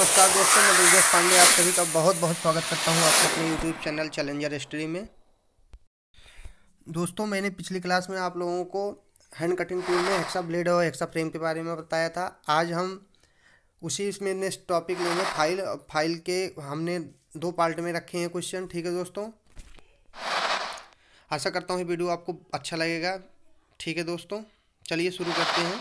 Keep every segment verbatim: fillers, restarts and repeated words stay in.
नमस्कार दोस्तों, मैं दिग्गज पांडे आप सभी का बहुत बहुत स्वागत करता हूं आपके अपने यूट्यूब चैनल चैलेंजर हिस्ट्री में। दोस्तों, मैंने पिछली क्लास में आप लोगों को हैंड कटिंग टूल में हेक्सा ब्लेड और हेक्सा फ्रेम के बारे में बताया था। आज हम उसी इसमें नेक्स्ट टॉपिक लेंगे फाइल। फाइल के हमने दो पार्ट में रखे हैं क्वेश्चन। ठीक है दोस्तों, आशा करता हूँ ये वीडियो आपको अच्छा लगेगा। ठीक है दोस्तों, चलिए शुरू करते हैं।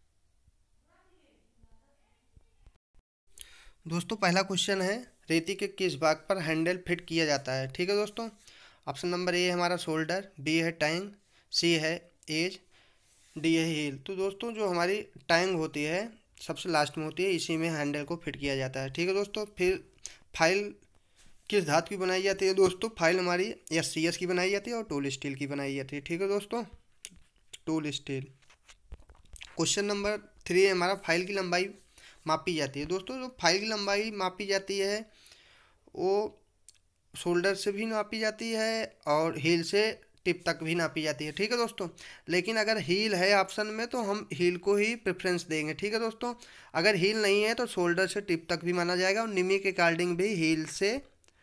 दोस्तों, पहला क्वेश्चन है, रेती के किस भाग पर हैंडल फिट किया जाता है। ठीक है दोस्तों, ऑप्शन नंबर ए है हमारा शोल्डर, बी है टैंग, सी है एज, डी है हील। तो दोस्तों, जो हमारी टैंग होती है सबसे लास्ट में होती है, इसी में हैंडल को फिट किया जाता है। ठीक है दोस्तों, फिर फाइल किस धातु की बनाई जाती है। दोस्तों, फाइल हमारी एस सी एस की बनाई जाती है और टूल स्टील की बनाई जाती है। ठीक है दोस्तों, tool steel. Question number three है हमारा, फाइल की लंबाई मापी जाती है। दोस्तों, जो फाइल की लंबाई मापी जाती है वो शोल्डर से भी नापी जाती है और हील से टिप तक भी नापी जाती है। ठीक है दोस्तों, लेकिन अगर हील है ऑप्शन में तो हम हील को ही प्रेफरेंस देंगे। ठीक है दोस्तों, अगर हील नहीं है तो शोल्डर से टिप तक भी माना जाएगा और निमी के अकॉर्डिंग भी हील से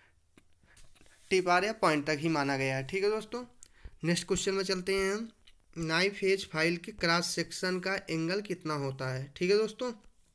टिप आर या पॉइंट तक ही माना गया है। ठीक है दोस्तों, नेक्स्ट क्वेश्चन में चलते हैं हम। नाइफ एज फाइल के क्रॉस सेक्शन का एंगल कितना होता है। ठीक है दोस्तों,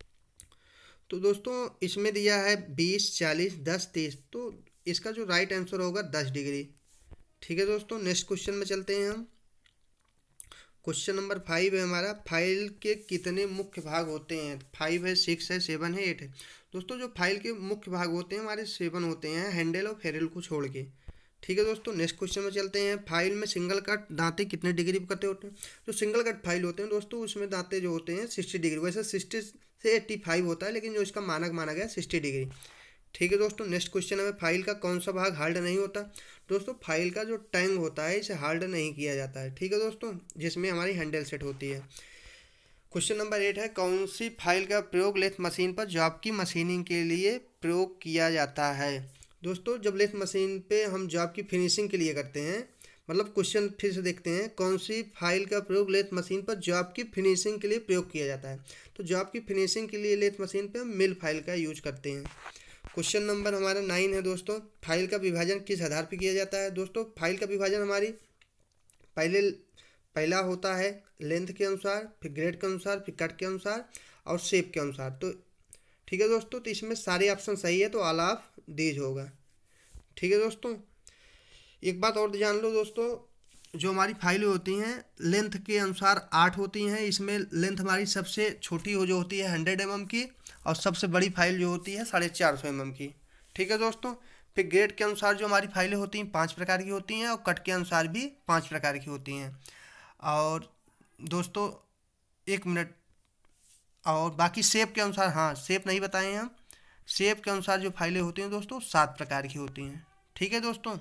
तो दोस्तों इसमें दिया है बीस, चालीस, दस, तीस। तो इसका जो राइट आंसर होगा दस डिग्री। ठीक है दोस्तों, नेक्स्ट क्वेश्चन में चलते हैं हम। क्वेश्चन नंबर फाइव है हमारा, फाइल के कितने मुख्य भाग होते हैं। फाइव है, सिक्स है, सेवन है, एट है। दोस्तों, जो फाइल के मुख्य भाग होते हैं हमारे सेवन होते हैं, हैंडल और फेरल को छोड़ के। ठीक है दोस्तों, नेक्स्ट क्वेश्चन में चलते हैं। फाइल में सिंगल कट दांते कितने डिग्री पर कटे होते हैं। जो सिंगल कट फाइल होते हैं दोस्तों, उसमें दांते जो होते हैं सिक्सटी डिग्री, वैसे सिक्सटी से एट्टी फाइव होता है, लेकिन जो इसका मानक माना गया सिक्सटी डिग्री। ठीक है दोस्तों, नेक्स्ट क्वेश्चन है, फाइल का कौन सा भाग हार्ड नहीं होता। दोस्तों, फाइल का जो टैंग होता है इसे हार्ड नहीं किया जाता है। ठीक है दोस्तों, जिसमें हमारी हैंडल सेट होती है। क्वेश्चन नंबर एट है, कौन सी फाइल का प्रयोग लेथ मशीन पर जॉब की मशीनिंग के लिए प्रयोग किया जाता है। दोस्तों, जब लेथ मशीन पे हम जॉब की फिनिशिंग के लिए करते हैं, मतलब क्वेश्चन फिर से देखते हैं, कौन सी फाइल का प्रयोग लेथ मशीन पर जॉब की फिनिशिंग के लिए प्रयोग किया जाता है। तो जॉब की फिनिशिंग के लिए लेथ मशीन पे हम मिल फाइल का यूज करते हैं। क्वेश्चन नंबर हमारा नाइन है दोस्तों, फाइल का विभाजन किस आधार पर किया जाता है। दोस्तों, फाइल का विभाजन हमारी पहले पहला होता है लेंथ के अनुसार, फिर ग्रेड के अनुसार, फिर कट के अनुसार और शेप के अनुसार। तो ठीक है दोस्तों, तो इसमें सारे ऑप्शन सही है, तो ऑल ऑफ दीज होगा। ठीक है दोस्तों, एक बात और जान लो दोस्तों, जो हमारी फाइलें होती हैं लेंथ के अनुसार आठ होती हैं। इसमें लेंथ हमारी सबसे छोटी हो जो होती है हंड्रेड एम एम की, और सबसे बड़ी फाइल जो होती है साढ़े चार सौ एम एम की। ठीक है दोस्तों, फिर ग्रेड के अनुसार जो हमारी फाइलें होती हैं पाँच प्रकार की होती हैं और कट के अनुसार भी पाँच प्रकार की होती हैं। और दोस्तों एक मिनट, और बाकी शेप के अनुसार, हाँ शेप नहीं बताए हैं हम, शेप के अनुसार जो फाइलें होती हैं दोस्तों सात प्रकार की होती हैं। ठीक है दोस्तों,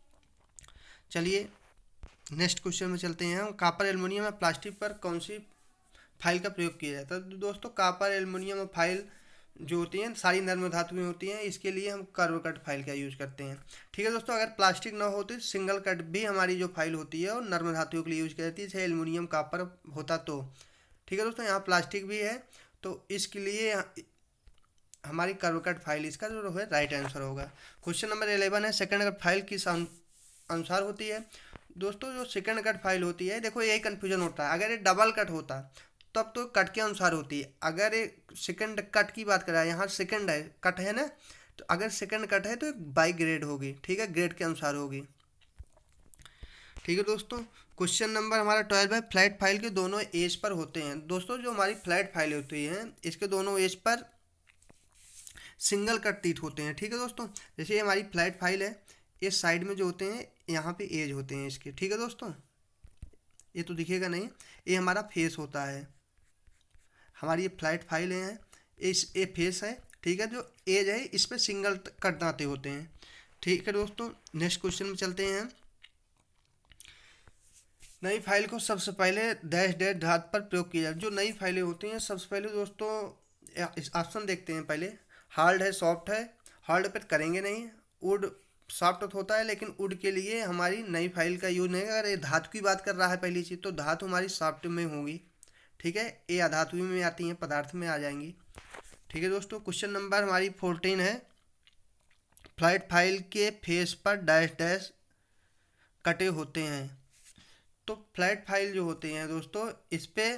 चलिए नेक्स्ट क्वेश्चन में चलते हैं हम। कापर, एल्युमिनियम या प्लास्टिक पर कौन सी फाइल का प्रयोग किया जाता है। तो दोस्तों, कापर, एल्युमिनियम और फाइल जो होती हैं सारी नर्म धातुएं होती हैं, इसके लिए हम कर्व कट फाइल का यूज़ करते हैं। ठीक है दोस्तों, अगर प्लास्टिक ना हो तो सिंगल कट भी हमारी जो फाइल होती है और नर्म धातुओं के लिए यूज की जाती है, जैसे एल्युमिनियम कापर होता तो। ठीक है दोस्तों, यहाँ प्लास्टिक भी है तो इसके लिए हमारी कर्व कट फाइल इसका जो है राइट आंसर होगा। क्वेश्चन नंबर इलेवन है, सेकंड कट फाइल किस अनुसार होती है। दोस्तों, जो सेकंड कट फाइल होती है, देखो यही कन्फ्यूजन होता है, अगर ये डबल कट होता तब तो कट के अनुसार होती है। अगर ये सेकंड कट की बात करें, यहाँ सेकंड है कट है ना, तो अगर सेकंड कट है तो एक बाई ग्रेड होगी। ठीक है, ग्रेड के अनुसार होगी। ठीक है दोस्तों, क्वेश्चन नंबर हमारा ट्वेल्व है, फ्लैट फाइल के दोनों एज पर होते हैं। दोस्तों, जो हमारी फ्लैट फाइल होती है इसके दोनों as per single cut teeth होते हैं। ठीक है दोस्तों, जैसे ये हमारी फ्लैट फाइल है, इस साइड में जो होते हैं यहाँ पे एज होते हैं इसके। ठीक है दोस्तों, ये तो दिखेगा नहीं, ये हमारा फेस होता है। हमारी ये फ्लैट फाइल है, इस ये फेस है। ठीक है, जो एज है इस पर सिंगल कट दांते होते हैं। ठीक है दोस्तों, नेक्स्ट क्वेश्चन में चलते हैं। नई फाइल को सबसे पहले डैश डैश धात पर प्रयोग किया जाए। जो नई फाइलें होती हैं सबसे पहले दोस्तों ऑप्शन देखते हैं, पहले हार्ड है, सॉफ्ट है। हार्ड पर करेंगे नहीं, वुड सॉफ्ट होता है, लेकिन वुड के लिए हमारी नई फाइल का यूज नहीं है। अगर ये धातु की बात कर रहा है पहली चीज़, तो धातु हमारी सॉफ्ट में होगी। ठीक है, ये अधातु में आती हैं, पदार्थ में आ जाएंगी। ठीक है दोस्तों। क्वेश्चन नंबर हमारी फोर्टीन है, फ्लाइट फाइल के फेस पर डैश डैश कटे होते हैं। तो फ्लैट फाइल जो होते हैं दोस्तों, इस पे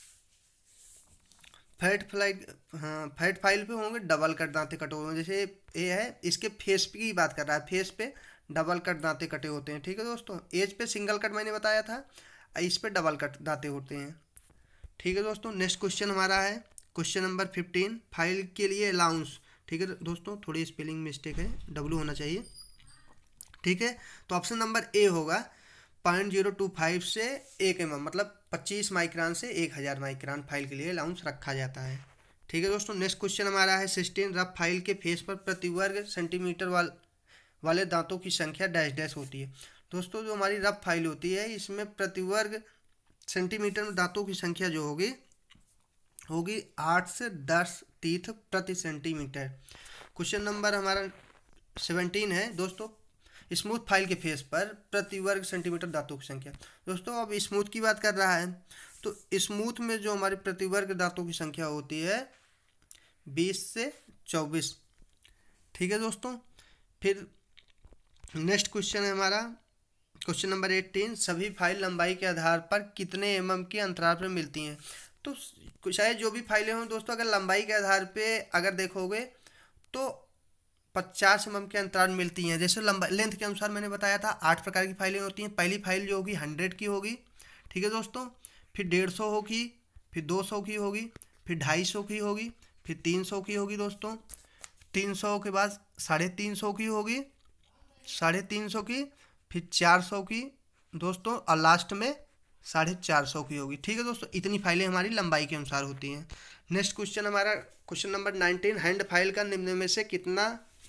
फ्लैट फ्लाइट हाँ फ्लैट फाइल पे होंगे डबल कट दांते कटे हुए हैं। जैसे ये है, इसके फेस पे की बात कर रहा है, फेस पे डबल कट दांते कटे होते हैं। ठीक है दोस्तों, एज पे सिंगल कट मैंने बताया था, इस पे डबल कट दांते होते हैं। ठीक है दोस्तों। नेक्स्ट क्वेश्चन हमारा है क्वेश्चन नंबर फिफ्टीन, फाइल के लिए अलाउंस। ठीक है दोस्तों, थोड़ी स्पेलिंग मिस्टेक है, डब्लू होना चाहिए। ठीक है, तो ऑप्शन नंबर ए होगा पॉइंट जीरो टू फाइव से एक एम एम, मतलब पच्चीस माइक्रान से एक हज़ार माइक्रान फाइल के लिए अलाउंस रखा जाता है। ठीक है दोस्तों। नेक्स्ट क्वेश्चन हमारा है सिक्सटीन, रफ फाइल के फेस पर प्रति वर्ग सेंटीमीटर वाल वाले दांतों की संख्या डैश डैश होती है। दोस्तों जो हमारी रफ फाइल होती है, इसमें प्रति वर्ग सेंटीमीटर में दांतों की संख्या जो होगी होगी आठ से दस टीथ प्रति सेंटीमीटर। क्वेश्चन नंबर हमारा सेवनटीन है दोस्तों, स्मूथ फाइल के फेस पर प्रति वर्ग सेंटीमीटर दांतों की संख्या। दोस्तों अब स्मूथ की बात कर रहा है, तो स्मूथ में जो हमारे प्रति वर्ग दांतों की संख्या होती है बीस से चौबीस। ठीक है दोस्तों। फिर नेक्स्ट क्वेश्चन है हमारा क्वेश्चन नंबर एटीन, सभी फाइल लंबाई के आधार पर कितने एम एम के अंतराल पर मिलती हैं। तो शायद जो भी फाइलें हों दोस्तों, अगर लंबाई के आधार पे अगर देखोगे तो पचास एम एम के अंतराल मिलती हैं। जैसे लंबा लेंथ के अनुसार मैंने बताया था, आठ प्रकार की फाइलें होती हैं। पहली फाइल जो होगी हंड्रेड की होगी। ठीक है दोस्तों। फिर डेढ़ सौ होगी, फिर दो सौ की होगी, फिर ढाई सौ की होगी, फिर तीन सौ की होगी दोस्तों। तीन सौ के बाद साढ़े तीन सौ की होगी, साढ़े तीन सौ की, फिर चार सौ की दोस्तों, और लास्ट में साढ़े चार सौ की होगी। ठीक है दोस्तों, इतनी फाइलें हमारी लंबाई के अनुसार होती हैं। नेक्स्ट क्वेश्चन हमारा question number nineteen, hand file का निम्न में से कितना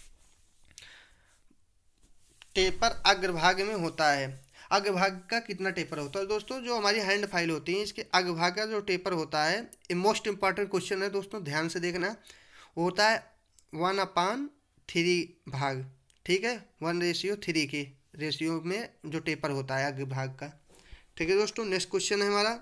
टेपर अग्रभाग में होता है। अग्रभाग का कितना टेपर होता है दोस्तों, जो हमारी हैंड फाइल होती है इसके अग्रभाग का जो टेपर होता है, ये मोस्ट इंपॉर्टेंट क्वेश्चन है दोस्तों, ध्यान से देखना। वो होता है वन अपान थ्री भाग। ठीक है, वन रेशियो थ्री के रेशियो में जो टेपर होता है अग्रभाग का। ठीक है दोस्तों। नेक्स्ट क्वेश्चन है हमारा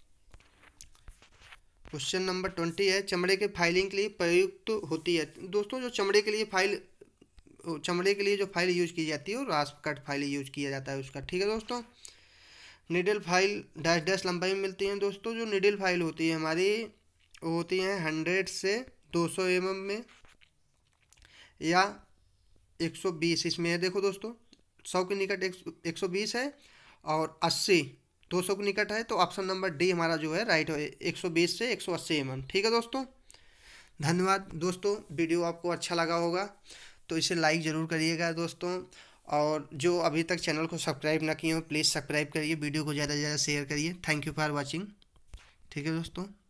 क्वेश्चन नंबर ट्वेंटी है, चमड़े के फाइलिंग के लिए प्रयुक्त होती है। दोस्तों जो चमड़े के लिए फाइल चमड़े के लिए जो फाइल यूज की जाती है वो रास्प कट फाइल यूज किया जाता है उसका। ठीक है दोस्तों। निडल फाइल डैश डैश लंबाई में मिलती हैं दोस्तों। जो निडल फाइल होती है हमारी वो होती हैं हंड्रेड से दो सौ एम एम में, या एक सौ बीस इसमें है। देखो दोस्तों, सौ के निकट एक सौ बीस है और अस्सी दो सौ के निकट है, तो ऑप्शन नंबर डी हमारा जो है राइट है, एक सौ बीस से एक सौ अस्सी एम एम। ठीक है दोस्तों। धन्यवाद दोस्तों, वीडियो आपको अच्छा लगा होगा तो इसे लाइक ज़रूर करिएगा दोस्तों, और जो अभी तक चैनल को सब्सक्राइब ना किए हो प्लीज़ सब्सक्राइब करिए, वीडियो को ज़्यादा से ज़्यादा शेयर करिए। Thank you for watching. ठीक है दोस्तों।